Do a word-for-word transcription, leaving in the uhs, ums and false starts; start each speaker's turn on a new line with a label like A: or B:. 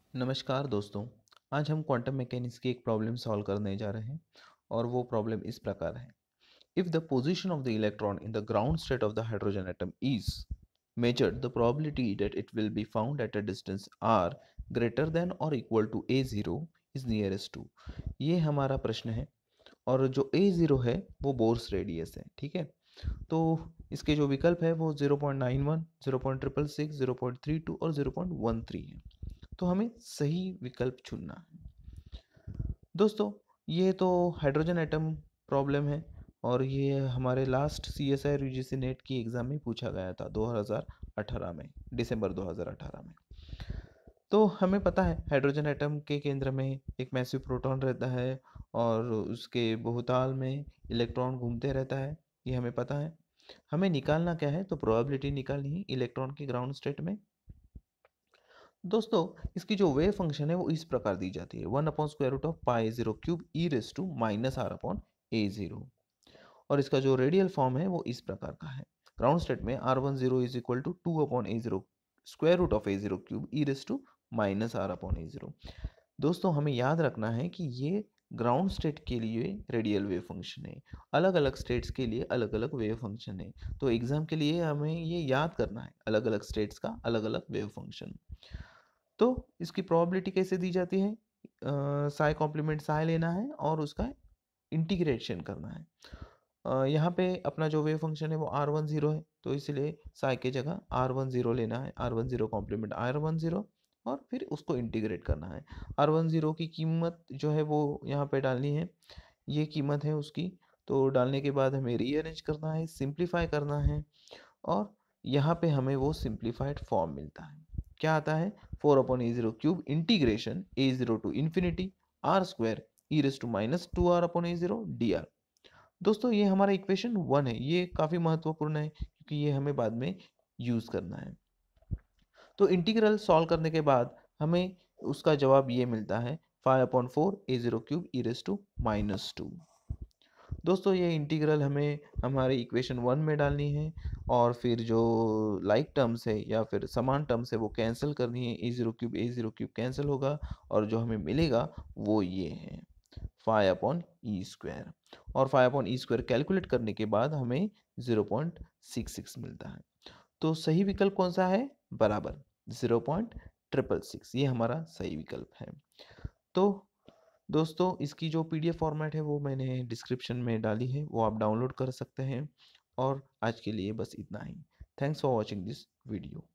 A: नमस्कार दोस्तों। आज हम क्वांटम मैकेनिक्स की एक प्रॉब्लम सॉल्व करने जा रहे हैं और वो प्रॉब्लम इस प्रकार है। If the position of the electron in the ground state of the hydrogen atom is measured, the probability that it will be found at a distance r greater than or equal to a zero is nearest to। ये हमारा प्रश्न है और जो a zero है वो bourse radius है। ठीक है, तो इसके जो विकल्प है वो zero point nine one, zero point six six six, zero point three two और ज़ीरो पॉइंट वन थ्री है। तो हमें सही विकल्प चुनना है। दोस्तों, ये तो हाइड्रोजन एटम प्रॉब्लम है और ये हमारे लास्ट सी एस आई और यू जी सी नेट की एग्ज़ाम में पूछा गया था दो हज़ार अठारह में, दिसंबर दो हज़ार अठारह में। तो हमें पता है हाइड्रोजन एटम के केंद्र में एक मैसिव प्रोटॉन रहता है और उसके बहुताल में इलेक्ट्रॉन घूमते रहता है, ये हमें पता है। हमें निकालना क्या है, तो प्रोबेबिलिटी निकालनी है इलेक्ट्रॉन की ग्राउंड स्टेट में। दोस्तों, इसकी जो वेव फंक्शन है वो इस प्रकार दी जाती है, one upon square root of pi zero cube e raise to minus r upon a zero. और इसका जो रेडियल फॉर्म है वो इस प्रकार का है। ग्राउंड स्टेट में r one zero is equal to two upon a zero square root of a zero cube e raise to minus r upon a zero. दोस्तों, हमें याद रखना है कि ये ग्राउंड स्टेट के लिए रेडियल वेव फंक्शन है, अलग अलग स्टेट्स के लिए अलग अलग वेव फंक्शन है। तो एग्जाम के लिए हमें ये याद करना है, अलग अलग स्टेट्स का अलग अलग वेव फंक्शन। तो इसकी प्रोबेबिलिटी कैसे दी जाती है, साई कॉम्प्लीमेंट साई लेना है और उसका इंटीग्रेशन करना है। अ, यहाँ पे अपना जो वेव फंक्शन है वो आर वन ज़ीरो है, तो इसलिए साई के जगह आर वन ज़ीरो लेना है, r one zero complement r one zero और फिर उसको इंटीग्रेट करना है। आर वन ज़ीरो की कीमत जो है वो यहाँ पे डालनी है, ये कीमत है उसकी। तो डालने के बाद हमें रीअरेंज करना है, सिंप्लीफाई करना है और यहाँ पे हमें वो सिंप्लीफाइड फॉर्म मिलता है। क्या आता है, four upon a zero cube integration a zero to infinity r square e raise to minus two r upon a zero d r. दोस्तों, ये हमारा इक्वेशन वन है, ये काफ़ी महत्वपूर्ण है क्योंकि ये हमें बाद में यूज़ करना है। तो इंटीग्रल सॉल्व करने के बाद हमें उसका जवाब ये मिलता है, five upon four a zero cube e raise to minus two. दोस्तों, ये इंटीग्रल हमें हमारे इक्वेशन वन में डालनी है और फिर जो लाइक टर्म्स है या फिर समान टर्म्स है वो कैंसिल करनी है। A zero cube a zero cube cancel होगा और जो हमें मिलेगा वो ये है, फाइव अपॉन ई स्क्वायर। और five upon e square calculate करने के बाद हमें ज़ीरो पॉइंट सिक्स सिक्स मिलता है। तो सही विकल्प कौन सा है, बराबर ज़ीरो पॉइंट ट्रिपल सिक्स, ये हमारा सही विकल्प है। तो दोस्तों, इसकी जो पी डी एफ फॉर्मेट है वो मैंने डिस्क्रिप्शन में डाली है, वो आप डाउनलोड कर सकते हैं। और आज के लिए बस इतना ही। Thanks for watching this video.